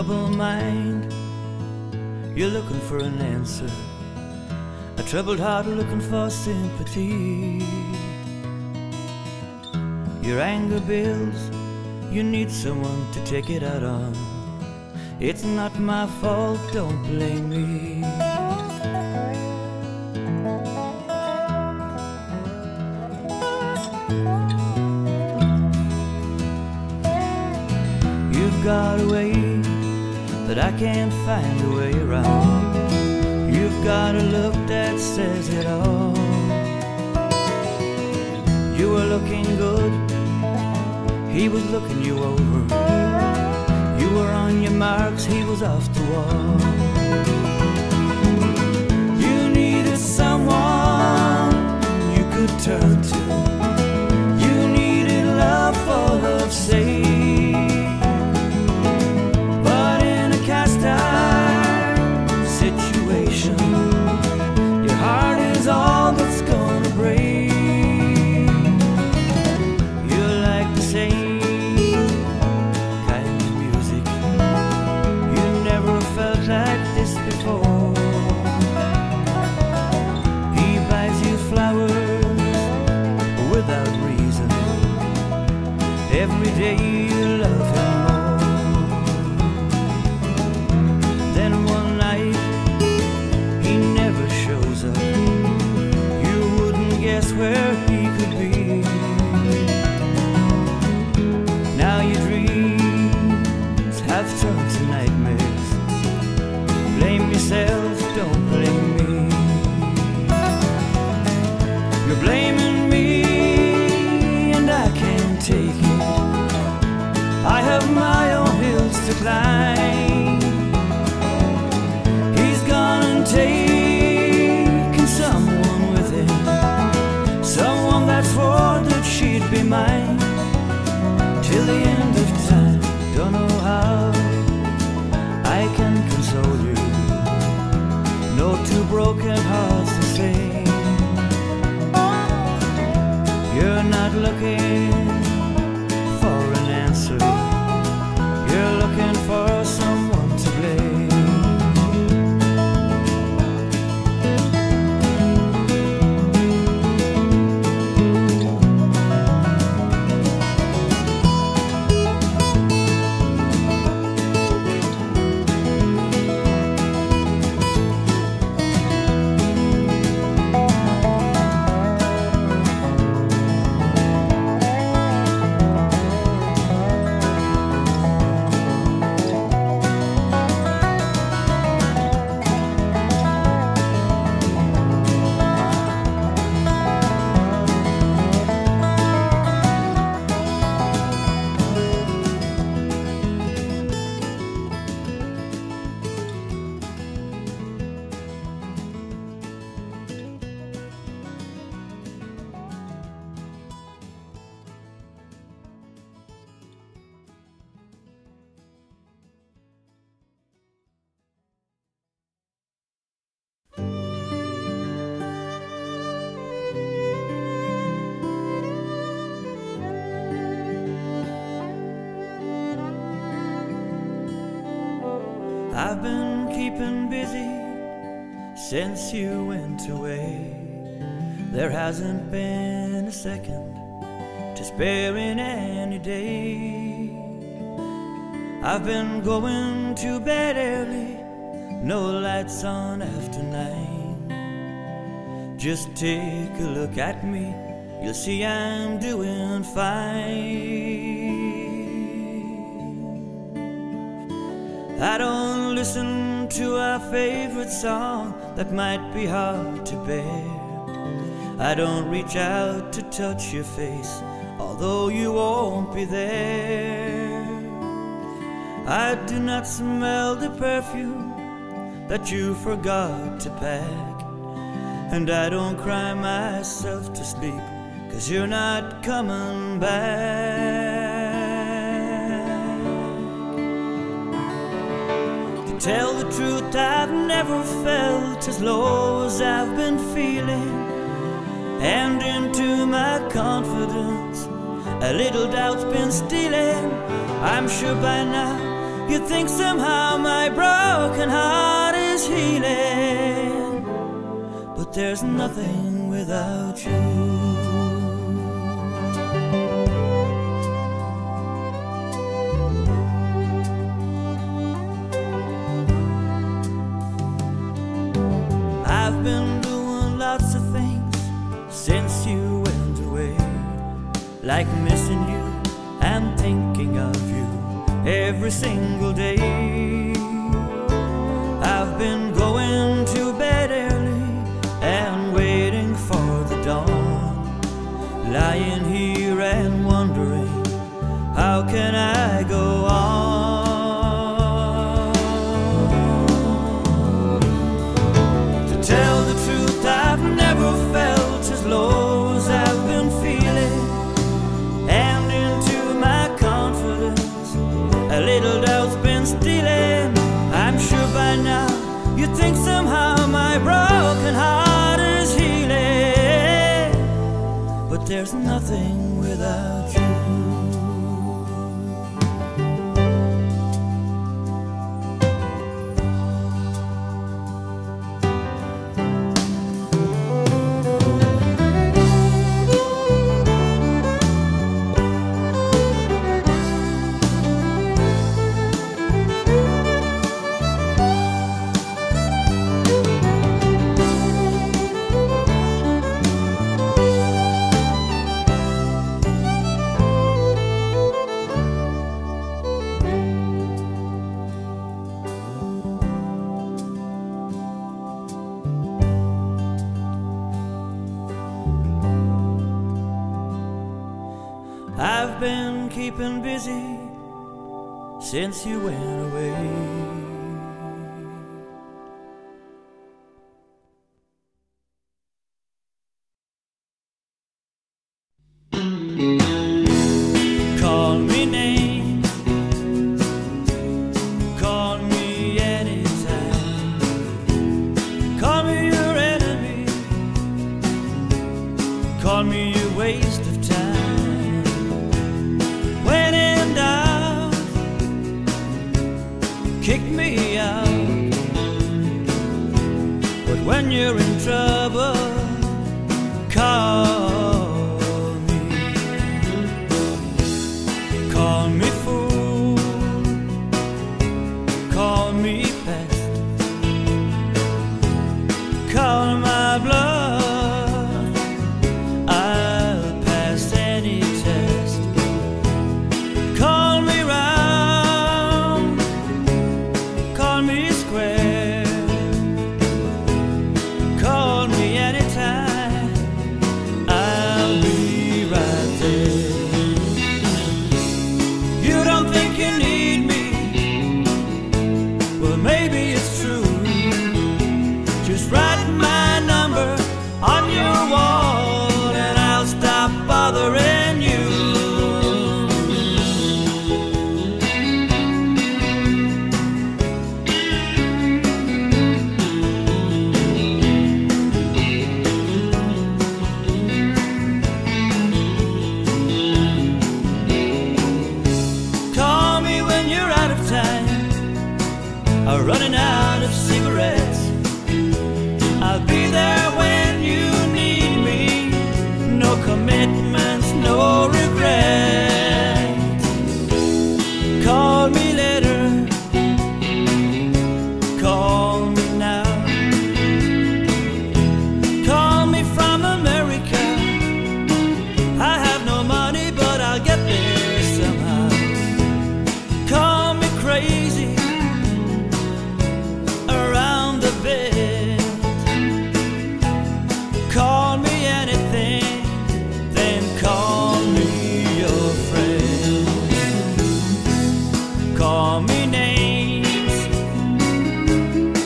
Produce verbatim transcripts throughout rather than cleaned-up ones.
troubled mind, you're looking for an answer. A troubled heart looking for sympathy. Your anger builds, you need someone to take it out on. It's not my fault, don't blame me. You've got a way that I can't find a way around. You've got a look that says it all. You were looking good, he was looking you over. You were on your marks, he was off the wall. You needed someone you could turn to. You needed love for love's sake. But in a cast iron situation, your heart is all that's gonna break. You're like the same kind of music. You never felt like this before. He buys you flowers without reason. Every day you love him more. Then one night he never shows up. You wouldn't guess where he could be. Now your dreams have turned to nightmares. Blame yourself, don't blame me. You're blaming me and I can't take it. I have my own hills to climb. He's gone and taken someone with him, someone that swore that she'd be mine till the end of time. Don't know how I can console you. No two broken hearts the same. You're not looking for an answer. You're looking for someone to blame. I've been keeping busy since you went away. There hasn't been a second to spare in any day. I've been going to bed early, no lights on after nine. Just take a look at me, you'll see I'm doing fine. I don't listen to our favorite song that might be hard to bear. I don't reach out to touch your face, although you won't be there. I do not smell the perfume that you forgot to pack, and I don't cry myself to sleep, 'cause you're not coming back. Tell the truth, I've never felt as low as I've been feeling, and into my confidence a little doubt's been stealing. I'm sure by now You think somehow my broken heart is healing, but there's nothing without you. I've been doing lots of things since you went away, like missing you and thinking of you every single day. I've been going to bed early and waiting for the dawn, lying here and wondering, how can I go on? Tell the truth, I've never felt as low as I've been feeling, and into my confidence a little doubt's been stealing. I'm sure by now you think somehow my broken heart is healing, but there's nothing without you. I've been keeping busy since you went away. Call me names, call me anytime, call me your enemy, call me your waste of time. When in doubt, kick me out, but when you're in trouble, call me. Call me fool, call me pest, call my bluff, I'll pass any test. Call me round, call me square, call me anytime, I'll be right there. You don't think you need me, well maybe it's true. Just write my number on your wall and I'll stop bothering you. Call me when you're out of time or running out of cigarettes. I'll be there when you need me. No commitments, no regrets. Call me later, call me now. Call me from America. I have no money, but I'll get there somehow. Call me crazy around the bed. Call me anything, then call me your friend. Call me names,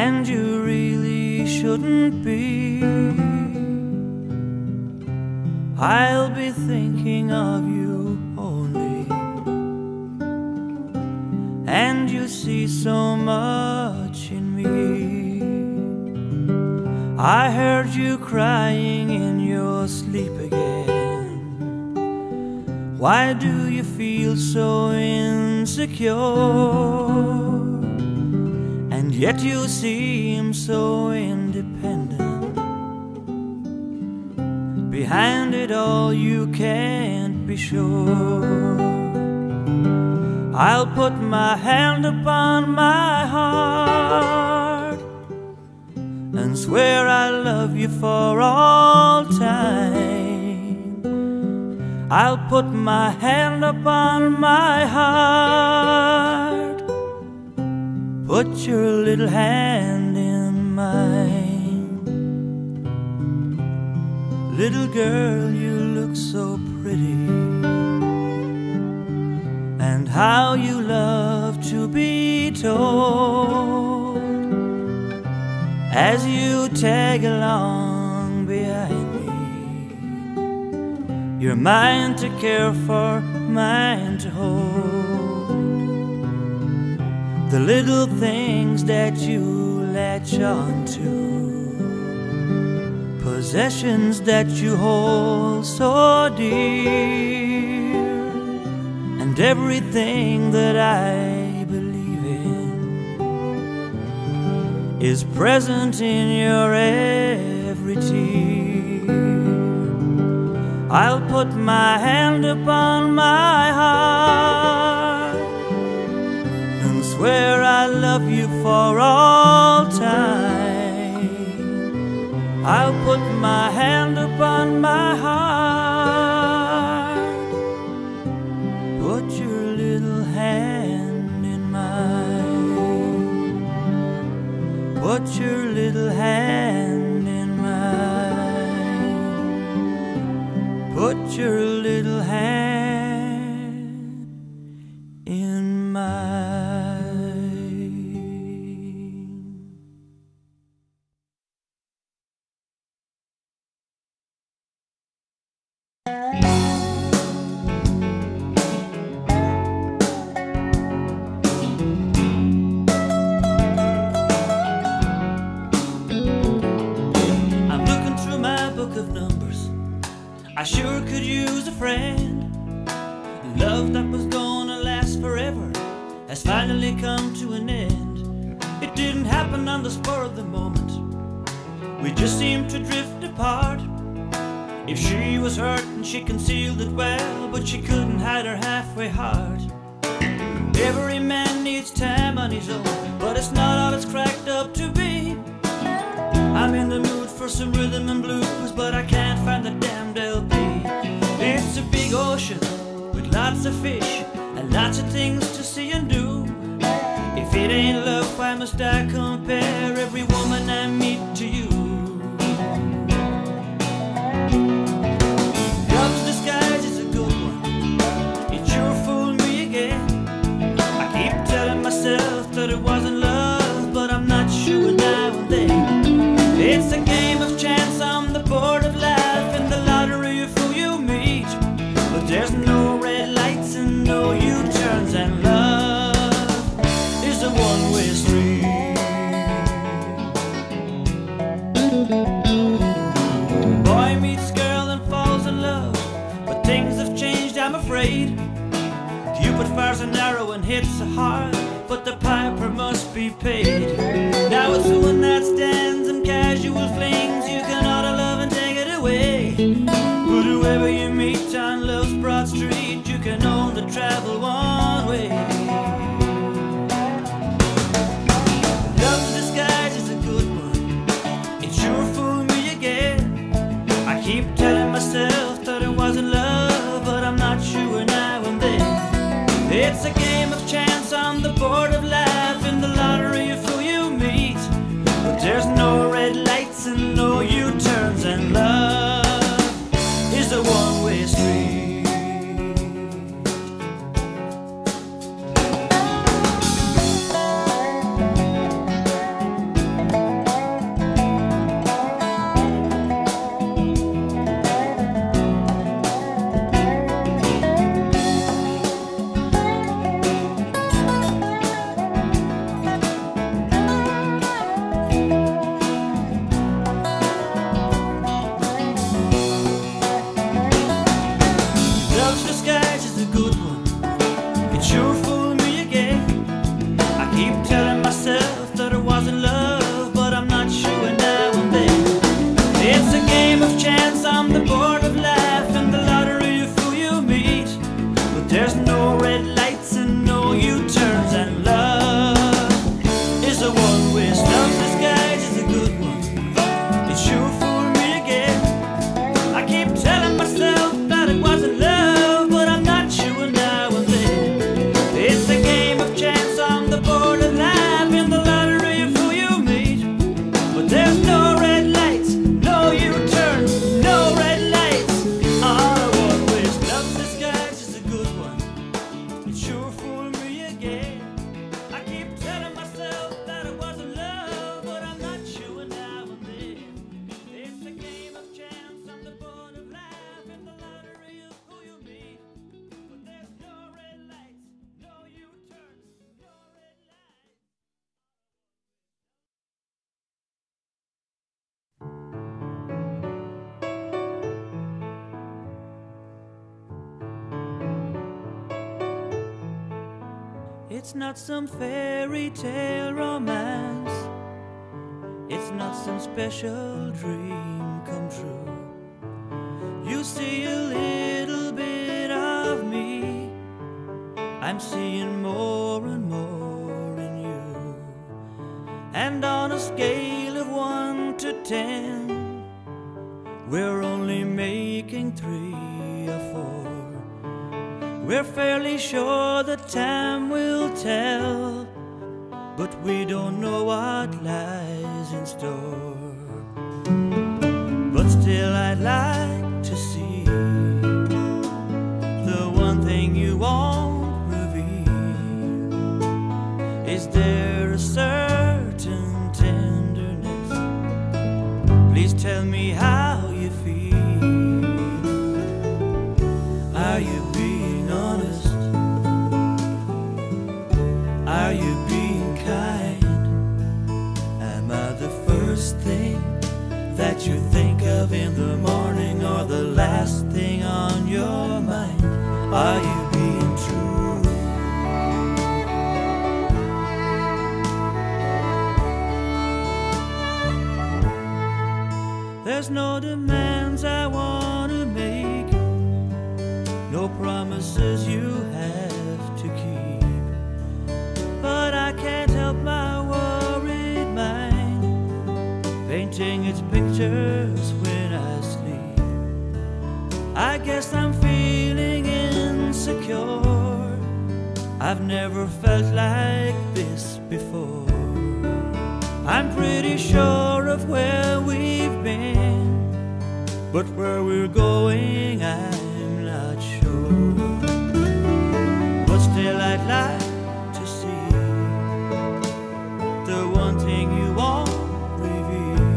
and you really shouldn't be. I'll be thinking of you only, and you see so much in me. I heard you crying in your sleep again. Why do you feel so insecure? And yet you seem so independent. Behind it all you can't be sure. I'll put my hand upon my heart and swear I love you for all time. I'll put my hand upon my heart. Put your little hand in mine. Little girl, you look so pretty, and how you love to be told as you tag along behind me. You're mine to care for, mine to hold. The little things that you latch on to, possessions that you hold so dear, and everything that I believe in is present in your every tear. I'll put my hand upon my heart and swear I love you for all time. I'll put my hand upon my heart. Put your little hand in mine. Put your little hand in mine. Put your little hand in mine. I sure could use a friend. Love that was gonna last forever has finally come to an end. It didn't happen on the spur of the moment. We just seemed to drift apart. If she was hurt and she concealed it well, but she couldn't hide her halfway heart. Every man needs time on his own, but it's not all it's cracked up to be. I'm in the mood for some rhythm and blues, but I can't find the damned L P. It's a big ocean with lots of fish and lots of things to see and do. If it ain't love, why must I compare every woman I meet to you? Love's disguise is a good one. It sure fooled me again. I keep telling myself that it wasn't love, but I'm not sure now and then. It's a game of chance on the board of life, and the lottery of who you meet. But there's no red lights and no U-turns, and love is a one-way street. Boy meets girl and falls in love, but things have changed, I'm afraid. Cupid fires an arrow and hits a heart, but the piper must be paid. Now it's one night stands and casual flings. You can order love and take it away. But whoever you meet on love's broad street, you can only travel one way. Love's disguise is a good one. It sure fooled me again. I keep telling myself that it wasn't love, but I'm not sure now and then. It's a game of chance on the board of life, and the lottery of who you meet. that it wasn't love, but I'm not sure now and then. It's a game of chance, I'm the board of life, and the lottery of who you meet. But there's no red lights and no U-turns, and love is a one-way. Love's disguise is a good one. It sure fooled me again. I keep telling myself that it wasn't love, but I'm not sure now and then. It's a game of chance, I'm the board of life, and the lottery of who you meet. But there's no red lights, no U-turns, no red lights on a one-way. Love's disguise is a good one. It sure fooled me again. I keep telling myself that it wasn't love, but I'm not sure now and then. It's a game of chance, I'm the board of life, and the lottery of who you meet. But there's no red lights, no U-turns, no red lights. It's not some fairy tale romance. It's not some special dream come true. You see a little bit of me. I'm seeing more and more in you. And on a scale of one to ten, we're only making three or four. We're fairly sure that time will tell, but we don't know what lies in store. But still I'd like to see the one thing you won't reveal. Is there a certain tenderness? Please tell me how you feel. Are you being honest? Are you being kind? Am I the first thing that you think of in the morning, or the last thing on your mind? Are you being true? There's no demands I want to make, no promises you have to keep, but I can't help my worried mind painting its pictures when I sleep. I guess I'm feeling insecure. I've never felt like this before. I'm pretty sure of where we've been, but where we're going I'm not sure. But still I'd like to see the one thing you won't reveal.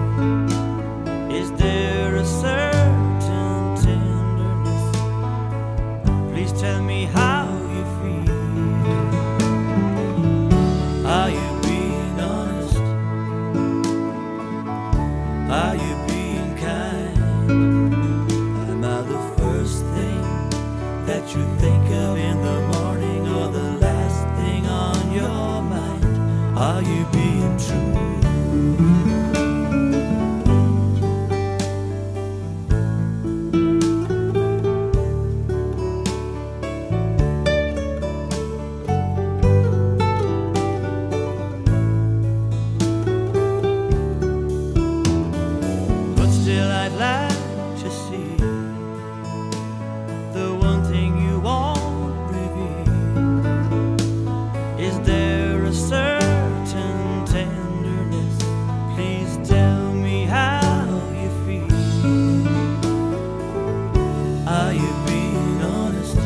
Is there a certain tenderness? Please tell me how you feel. Are you being honest? Are you being kind? Am I the first thing that you think of in the morning, or the last thing on your mind? Are you being true? But still I'd like to see the one thing you won't reveal. Is there a certain tenderness? Please tell me how you feel. Are you being honest?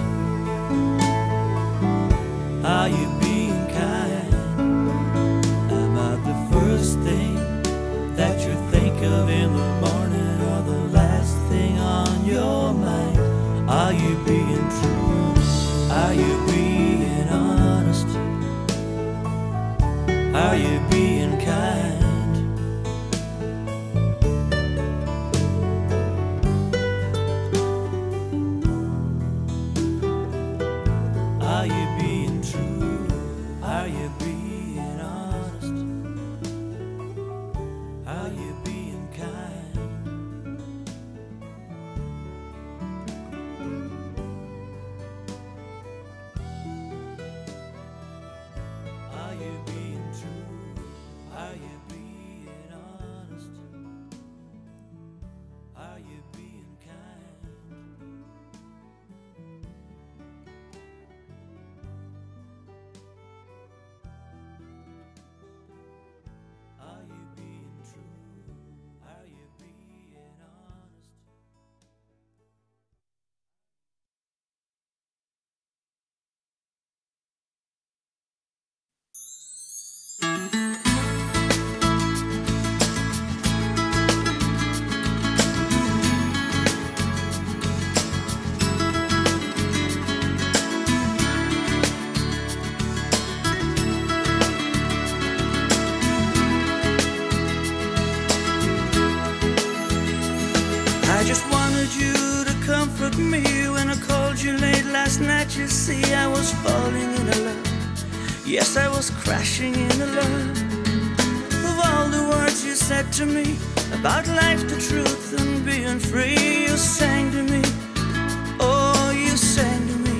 Are you being kind? Am I the first thing that you think of in the morning, or the last thing on your mind? Are you being true? Are you being honest? Are you being kind? Are you being true? Are you being honest? comfort me when I called you late last night. You see, I was falling in love. Yes, I was crashing in love. Of all the words you said to me about life, the truth, and being free, you sang to me. Oh, you sang to me.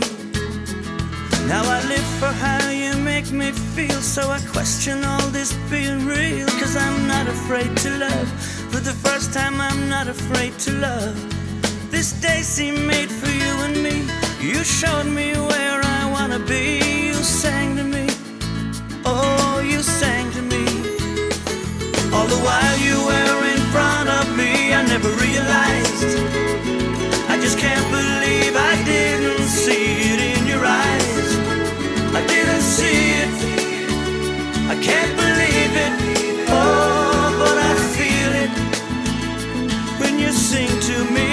Now I live for how you make me feel, so I question all this being real. Cause I'm not afraid to love. For the first time I'm not afraid to love. This day seemed made for you and me. You showed me where I wanna be. You sang to me. Oh, you sang to me. All the while you were in front of me, I never realized. I just can't believe I didn't see it in your eyes. I didn't see it. I can't believe it. Oh, but I feel it when you sing to me.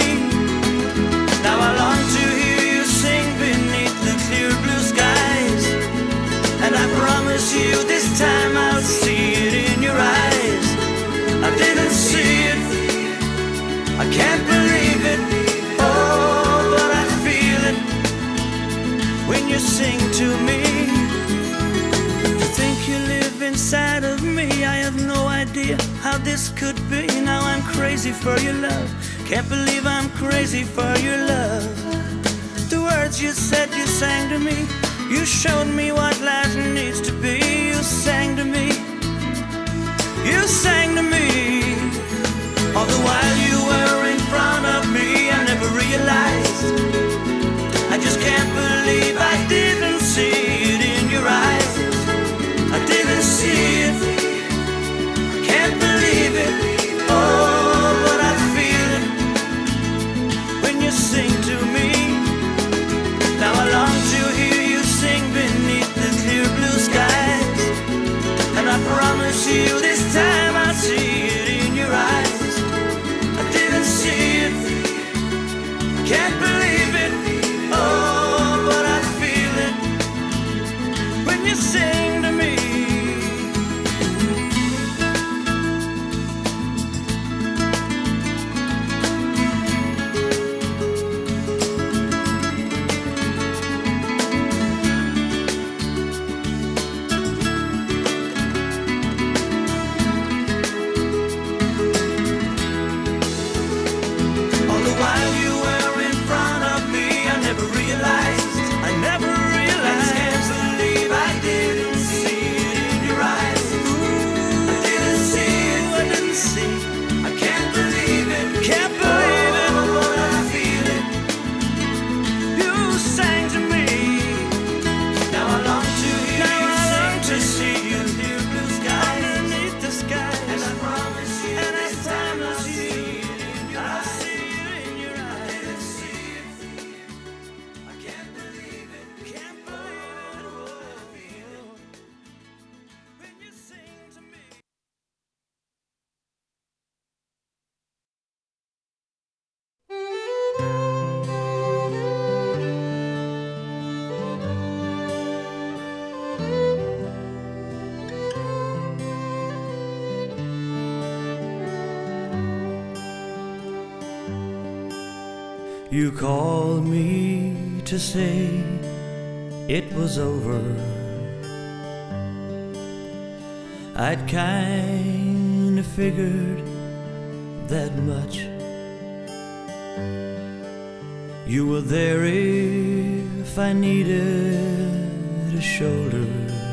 Now I long to hear you sing beneath the clear blue skies. And I promise you this time I'll see it in your eyes. I didn't see it. I can't believe it. Oh, but I feel it when you sing to me. To think you live inside of me, I have no idea how this could be. Now I'm crazy for your love. Can't believe I'm crazy for your love. The words you said, you sang to me. You showed me what life needs to be. You sang to me. You sang to me. All the while you were in front of me, I never realized. I just can't believe I didn't see it in your eyes. I didn't see it. Can't believe it. Oh, but I feel it when you sing to me. Now I long to hear you sing beneath the clear blue skies. And I promise you this time I'll see it in your eyes. I didn't see it. Can't believe it. Oh, but I feel it when you sing to me. You called me to say it was over. I'd kinda figured that much. You were there if I needed a shoulder,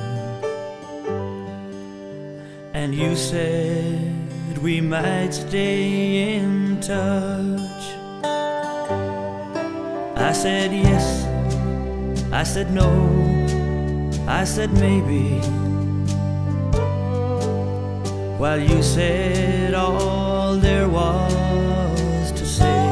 and you said we might stay in touch. I said yes, I said no, I said maybe, while you said all there was to say.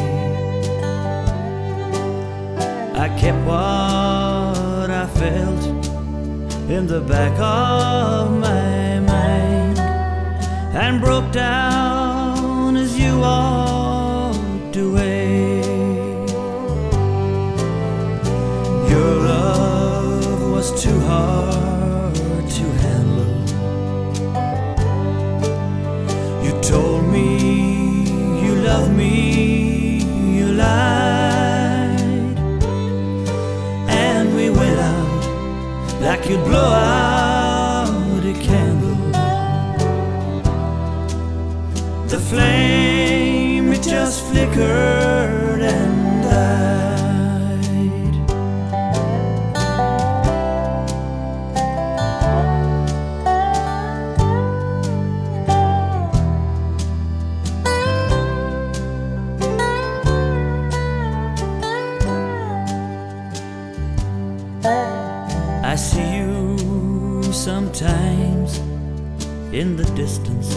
I kept what I felt in the back of my mind and broke down as you walked away. Your love was too hard to handle. You told me you loved me, you lied. The flame, it just flickered and died. I see you sometimes in the distance.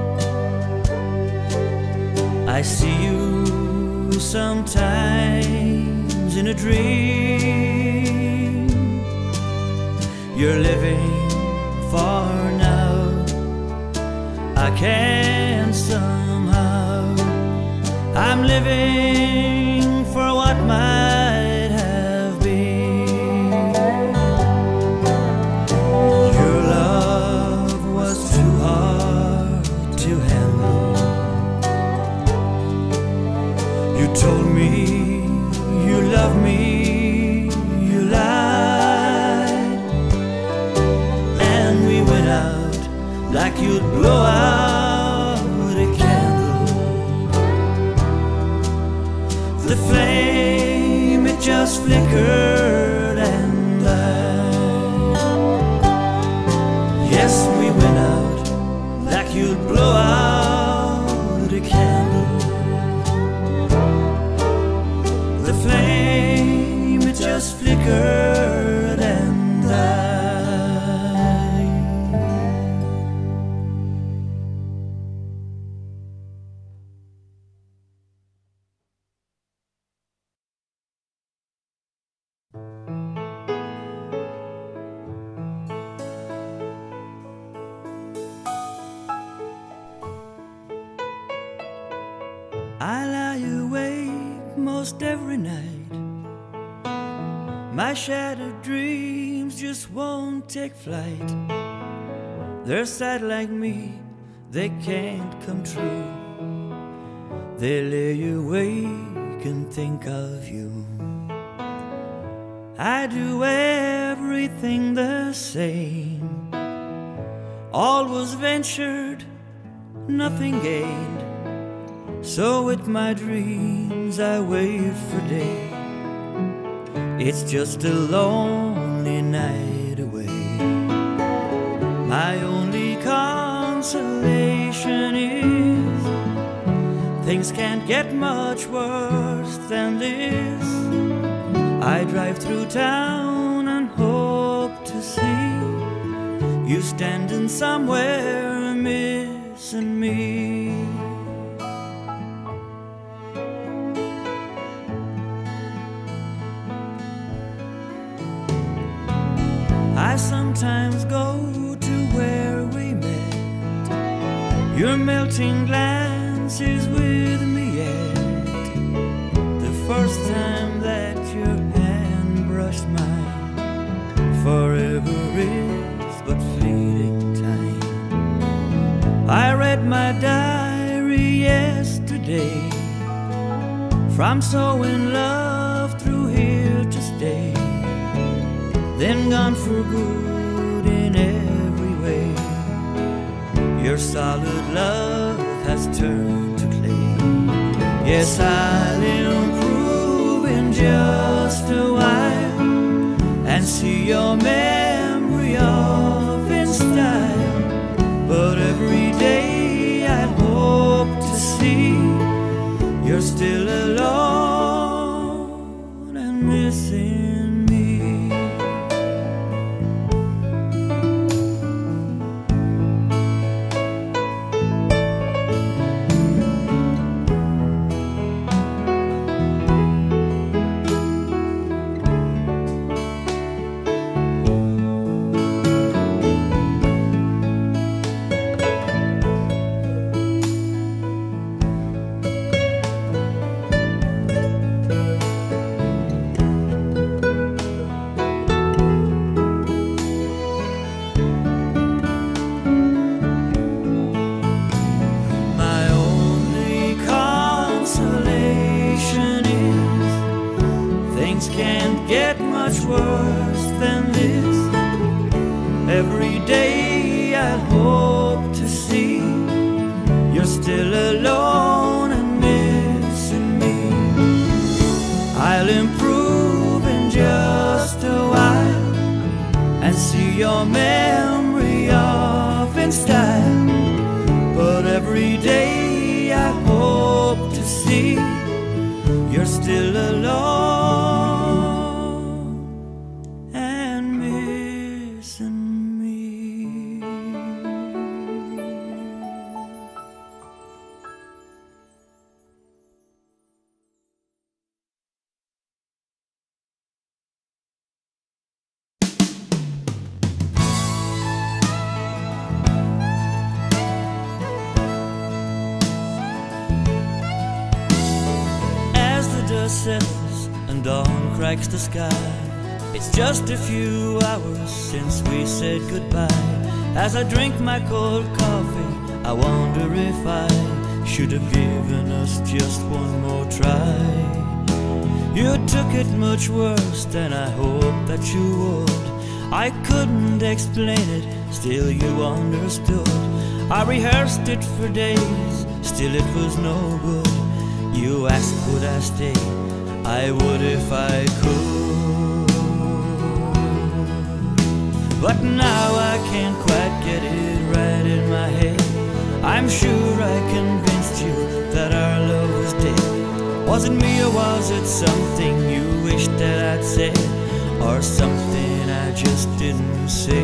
I see you sometimes in a dream. You're living far now, I can't somehow. I'm living for what might have been. Your love was too hard to handle. You told me you love me, you lied. And we went out like you'd blow out a candle. The flame, it just flickered and died. Yes, we went out like you'd blow out a candle. The flame, it just flickered and died. I lie awake most every night. My shattered dreams just won't take flight. They're sad like me, they can't come true. They lay awake and think of you. I do everything the same. All was ventured, nothing gained. So with my dreams I wait for day. It's just a lonely night away. My only consolation is things can't get much worse than this. I drive through town and hope to see you standing somewhere missing me. I sometimes go to where we met. Your melting glance is with me yet. The first time that your hand brushed mine, forever is but fleeting time. I read my diary yesterday. From so in love through here to stay, then gone for good in every way. Your solid love has turned to clay. Yes, I'll improve in just a while and see your memory off in style. But every day I hope to see you're still alone and missing me. settles and dawn cracks the sky. It's just a few hours since we said goodbye. As I drink my cold coffee, I wonder if I should have given us just one more try. You took it much worse than I hoped that you would. I couldn't explain it, still you understood. I rehearsed it for days, still it was no good. You asked would I stay, I would if I could. But now I can't quite get it right in my head. I'm sure I convinced you that our love was dead. Was it me or was it something you wished that I'd said? Or something I just didn't say?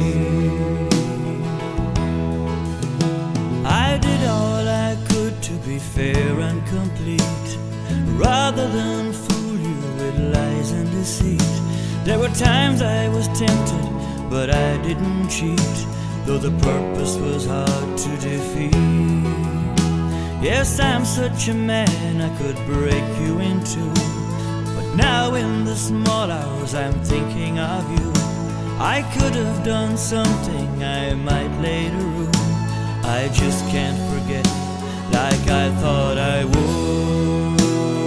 I did all I could to be fair and complete, rather than fool you with lies and deceit. There were times I was tempted, but I didn't cheat, though the purpose was hard to defeat. Yes, I'm such a man, I could break you in two, but now in the small hours I'm thinking of you. I could have done something I might later rue. I just can't forget like I thought I would,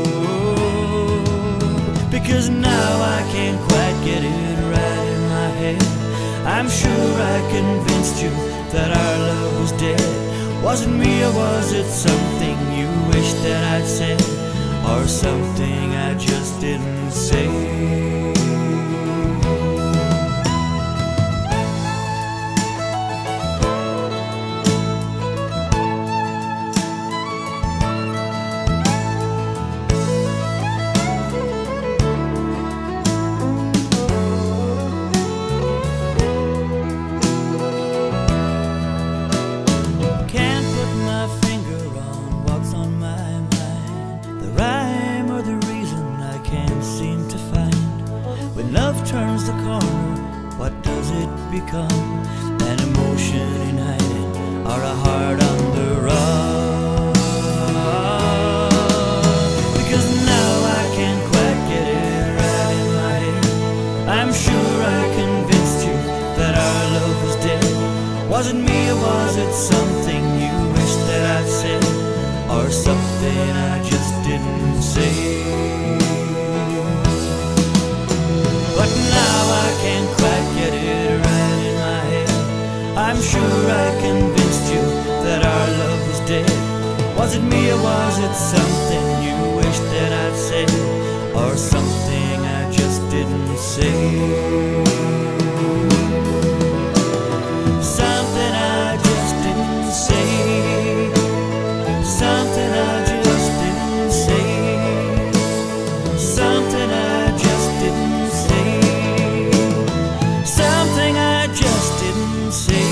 because now I can't quite get it right in my head. I'm sure I convinced you that our love was dead. Was it me or was it something you wished that I'd said? Or something I just didn't say? Turns the corner, what does it become? An emotion in hiding, or a heart on the run? Because now I can't quite get it right in my head. I'm sure I convinced you that our love was dead. Was it me or was it something you wished that I'd said? Or something I just didn't say? But now I can't quite get it right in my head. I'm sure I convinced you that our love was dead. Was it me or was it something you wished that I'd said? Or something I just didn't say? Something I just didn't say. Something I just didn't say. Something I just didn't say. Something I just didn't say.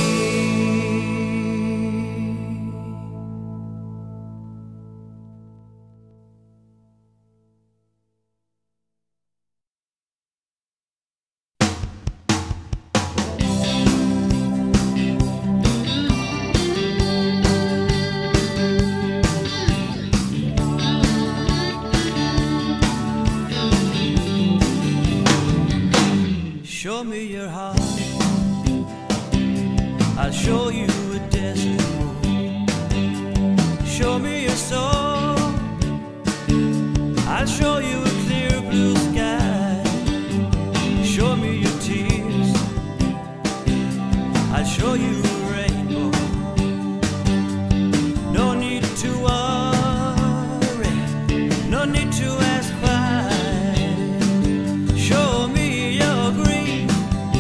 Show me your heart, I'll show you a desert moon. Show me your soul, I'll show you a clear blue sky. Show me your tears, I'll show you a rainbow. No need to worry, no need to ask why. Show me your grief,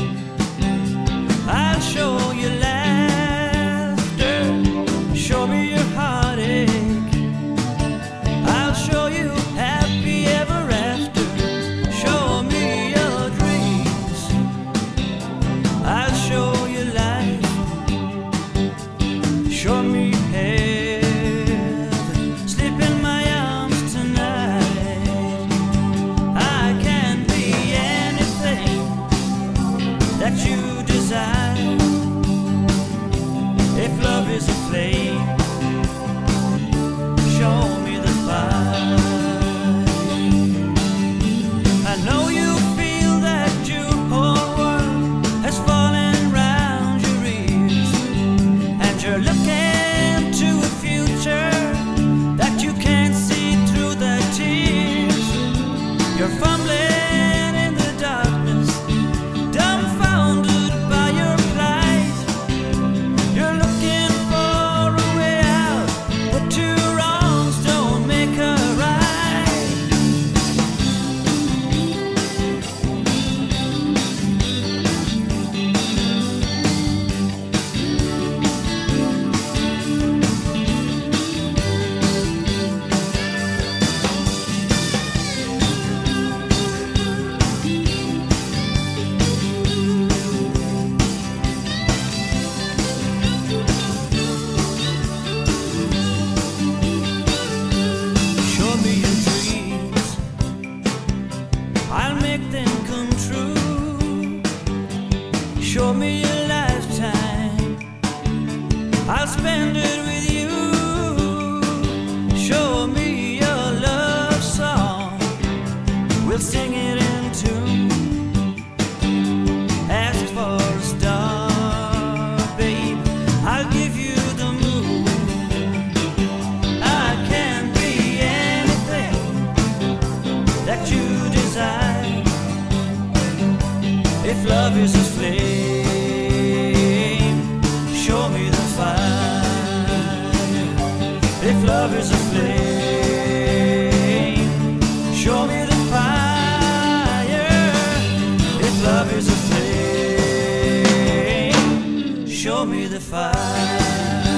I'll show you laughter. Show me your heartache, I'll show you happy ever after. Show me your dreams, I'll show you life. Show me heaven, sleep in my arms tonight. I can be anything that you desire. If love is a flame, show me the fire. If love is a flame, show me the fire. If love is a flame, show me the fire. If love is a flame, show me the fire.